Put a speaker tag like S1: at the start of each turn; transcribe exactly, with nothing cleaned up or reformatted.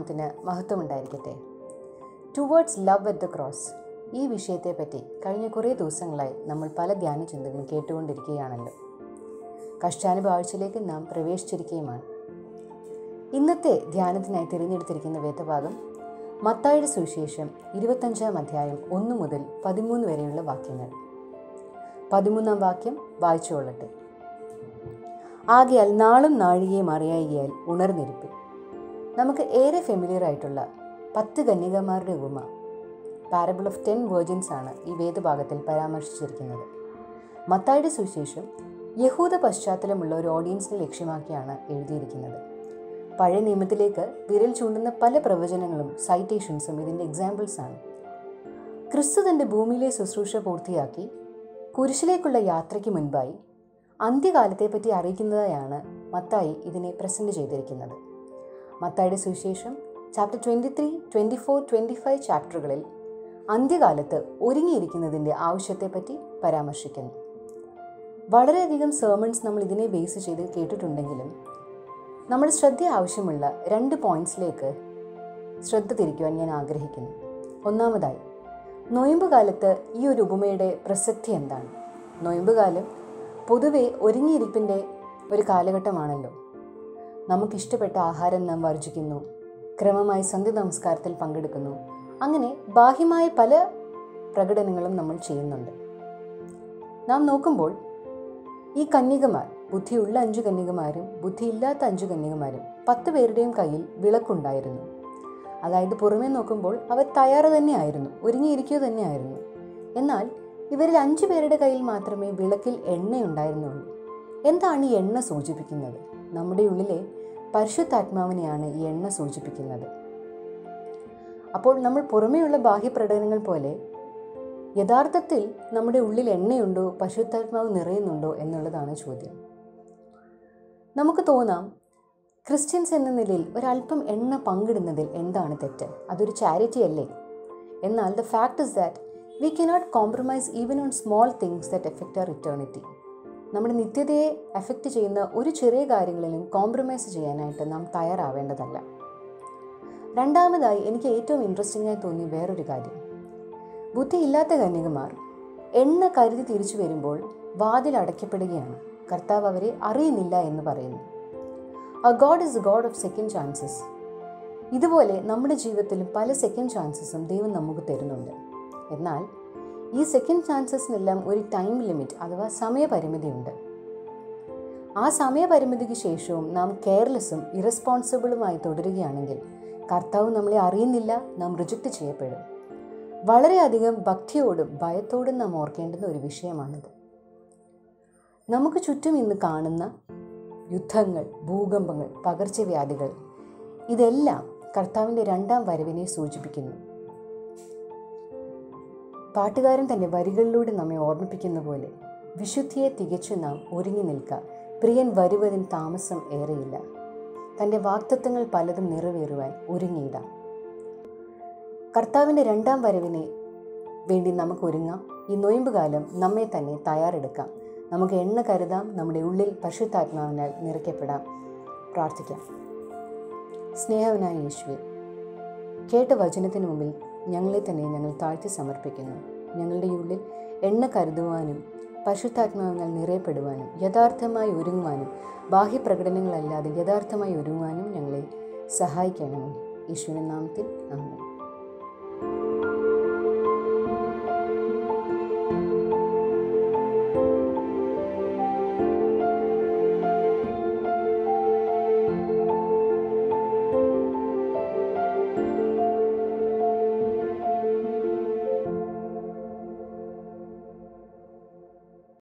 S1: നാമത്തിന് മഹത്വമുണ്ടായിരിക്കട്ടെ. Towards love at the cross, ഈ വിഷയത്തെപ്പറ്റി കഴിഞ്ഞ കുറേ ദിവസങ്ങളായി നമ്മൾ പല ധ്യാന ചിന്തകളും കേട്ടുകൊണ്ടിരിക്കുകയാണല്ലോ. കഷ്ടാനുഭവ ആഴ്ചയിലേക്ക് നാം പ്രവേശിച്ചിരിക്കുകയുമാണ്. ഇന്നത്തെ ധ്യാനത്തിനായി തിരഞ്ഞെടുത്തിരിക്കുന്ന വേദഭാഗം മത്തായിയുടെ സുവിശേഷം ഇരുപത്തഞ്ചാം അധ്യായം ഒന്ന് മുതൽ പതിമൂന്ന് വരെയുള്ള വാക്യങ്ങൾ. പതിമൂന്നാം വാക്യം വായിച്ചുകൊള്ളട്ടെ. ആകയാൽ നാളും നാഴികയും അറിയായികയാൽ ഉണർന്നിരിപ്പിൻ. നമുക്ക് ഏറെ ഫെമിലിയർ ആയിട്ടുള്ള പത്ത് കന്യകമാരുടെ ഉപമ, പാരബിൾ ഓഫ് ടെൻ വേർജിൻസ് ആണ് ഈ വേദഭാഗത്തിൽ പരാമർശിച്ചിരിക്കുന്നത്. മത്തായിയുടെ സുവിശേഷം യഹൂദ പശ്ചാത്തലമുള്ള ഒരു ഓഡിയൻസിനെ ലക്ഷ്യമാക്കിയാണ് എഴുതിയിരിക്കുന്നത്. പഴയ നിയമത്തിലേക്ക് വിരൽ ചൂണ്ടുന്ന പല പ്രവചനങ്ങളും സൈറ്റേഷൻസും ഇതിൻ്റെ എക്സാമ്പിൾസ് ആണ്. ക്രിസ്തു തൻ്റെ ഭൂമിയിലെ ശുശ്രൂഷ പൂർത്തിയാക്കി കുരിശിലേക്കുള്ള യാത്രയ്ക്ക് മുൻപായി അന്ത്യകാലത്തെപ്പറ്റി അറിയിക്കുന്നതായാണ് മത്തായി ഇതിനെ പ്രസൻറ്റ് ചെയ്തിരിക്കുന്നത്. മത്തായിയുടെ സുവിശേഷം chapter twenty three twenty four twenty five ചാപ്റ്ററുകളിൽ അന്ത്യകാലത്ത് ഒരുങ്ങിയിരിക്കുന്നതിൻ്റെ ആവശ്യത്തെപ്പറ്റി പരാമർശിക്കുന്നു. വളരെയധികം സെർമൺസ് നമ്മൾ ഇതിനെ ബേസ് ചെയ്ത് കേട്ടിട്ടുണ്ടെങ്കിലും നമ്മൾ ശ്രദ്ധ ആവശ്യമുള്ള രണ്ട് പോയിൻറ്റ്സിലേക്ക് ശ്രദ്ധ തിരിക്കുവാൻ ഞാൻ ആഗ്രഹിക്കുന്നു. ഒന്നാമതായി, നൊയമ്പ് കാലത്ത് ഈ ഒരു ഉപമയുടെ പ്രസക്തി എന്താണ്? നൊയമ്പ് കാലം പൊതുവെ ഒരുങ്ങിയിരിപ്പിൻ്റെ ഒരു കാലഘട്ടമാണല്ലോ. നമുക്കിഷ്ടപ്പെട്ട ആഹാരം നാം വർജിക്കുന്നു, ക്രമമായി സന്ധ്യ നമസ്കാരത്തിൽ പങ്കെടുക്കുന്നു, അങ്ങനെ ബാഹ്യമായ പല പ്രകടനങ്ങളും നമ്മൾ ചെയ്യുന്നുണ്ട്. നാം നോക്കുമ്പോൾ ഈ കന്യകമാർ, ബുദ്ധിയുള്ള അഞ്ചു കന്യകമാരും ബുദ്ധിയില്ലാത്ത അഞ്ചു കന്യകമാരും പത്ത് പേരുടെയും കയ്യിൽ വിളക്കുണ്ടായിരുന്നു. അതായത് പുറമേ നോക്കുമ്പോൾ അവർ തയ്യാറ് തന്നെയായിരുന്നു, ഒരുങ്ങിയിരിക്കുക തന്നെയായിരുന്നു. എന്നാൽ ഇവരിൽ അഞ്ചു പേരുടെ കയ്യിൽ മാത്രമേ വിളക്കിൽ എണ്ണയുണ്ടായിരുന്നുള്ളൂ. എന്താണ് ഈ എണ്ണ സൂചിപ്പിക്കുന്നത്? നമ്മുടെ ഉള്ളിലെ പരിശുദ്ധാത്മാവിനെയാണ് ഈ എണ്ണ സൂചിപ്പിക്കുന്നത്. അപ്പോൾ നമ്മൾ പുറമേയുള്ള ബാഹ്യപ്രകടനങ്ങൾ പോലെ യഥാർത്ഥത്തിൽ നമ്മുടെ ഉള്ളിൽ എണ്ണയുണ്ടോ, പരിശുദ്ധാത്മാവ് നിറയുന്നുണ്ടോ എന്നുള്ളതാണ് ചോദ്യം. നമുക്ക് തോന്നാം, ക്രിസ്ത്യൻസ് എന്ന നിലയിൽ ഒരല്പം എണ്ണ പങ്കിടുന്നതിൽ എന്താണ് തെറ്റ്? അതൊരു ചാരിറ്റി അല്ലേ? എന്നാൽ the fact is that we cannot compromise even on small things that affect our eternity. നമ്മുടെ നിത്യതയെ എഫക്റ്റ് ചെയ്യുന്ന ഒരു ചെറിയ കാര്യങ്ങളിലും കോംപ്രമൈസ് ചെയ്യാനായിട്ട് നാം തയ്യാറാവേണ്ടതല്ല. രണ്ടാമതായി എനിക്ക് ഏറ്റവും ഇൻട്രസ്റ്റിംഗ് ആയി തോന്നിയ വേറൊരു കാര്യം, ബുദ്ധിയില്ലാത്ത കന്യകമാർ എണ്ണ കരുതി തിരിച്ചു വരുമ്പോൾ വാതിൽ അടയ്ക്കപ്പെടുകയാണ്. കർത്താവ് അവരെ അറിയുന്നില്ല എന്ന് പറയുന്നു. A God is a God of second chances. ഇതുപോലെ നമ്മുടെ ജീവിതത്തിലും പല സെക്കൻഡ് ചാൻസസും ദൈവം നമുക്ക് തരുന്നുണ്ട്. എന്നാൽ ഈ സെക്കൻഡ് ചാൻസസിനെല്ലാം ഒരു ടൈം ലിമിറ്റ് അഥവാ സമയപരിമിതിയുണ്ട്. ആ സമയപരിമിതിക്ക് ശേഷവും നാം കെയർലെസ്സും ഇറസ്പോൺസിബിളുമായി തുടരുകയാണെങ്കിൽ കർത്താവ് നമ്മളെ അറിയുന്നില്ല, നാം റിജക്റ്റ് ചെയ്യപ്പെടും. വളരെയധികം ഭക്തിയോടും ഭയത്തോടും നാം ഓർക്കേണ്ടുന്ന ഒരു വിഷയമാണിത്. നമുക്ക് ചുറ്റും ഇന്ന് കാണുന്ന യുദ്ധങ്ങൾ, ഭൂകമ്പങ്ങൾ, പകർച്ചവ്യാധികൾ, ഇതെല്ലാം കർത്താവിൻ്റെ രണ്ടാം വരവിനെ സൂചിപ്പിക്കുന്നു. പാട്ടുകാരൻ തൻ്റെ വരികളിലൂടെ നമ്മെ ഓർമ്മിപ്പിക്കുന്ന പോലെ, വിശുദ്ധിയെ തികച്ചു നാം ഒരുങ്ങി നിൽക്കുക, പ്രിയൻ വരുവതിന് താമസം ഏറെയില്ല, തൻ്റെ വാഗ്ദത്തങ്ങൾ പലതും നിറവേറുവാൻ ഒരുങ്ങിയിടാം. കർത്താവിൻ്റെ രണ്ടാം വരവിനെ വേണ്ടി നമുക്ക് ഒരുങ്ങാം. ഈ നൊയമ്പ് കാലം നമ്മെ തന്നെ തയ്യാറെടുക്കാം. നമുക്ക് എണ്ണ കരുതാം, നമ്മുടെ ഉള്ളിൽ പരിശുദ്ധാത്മാവിനാൽ നിറയ്ക്കപ്പെടാം. പ്രാർത്ഥിക്കാം. സ്നേഹവനായ യേശുവേ, കേട്ട വചനത്തിന് മുമ്പിൽ ഞങ്ങളെ തന്നെ ഞങ്ങൾ താഴ്ത്തി സമർപ്പിക്കുന്നു. ഞങ്ങളുടെ ഉള്ളിൽ എണ്ണ കരുതുവാനും പരിശുദ്ധാത്മാവിനാൽ നിറയപ്പെടുവാനും യഥാർത്ഥമായി ഒരുങ്ങുവാനും ബാഹ്യപ്രകടനങ്ങളല്ലാതെ യഥാർത്ഥമായി ഒരുങ്ങുവാനും ഞങ്ങളെ സഹായിക്കണമേ. യേശുവിന്റെ നാമത്തിൽ ആമേൻ.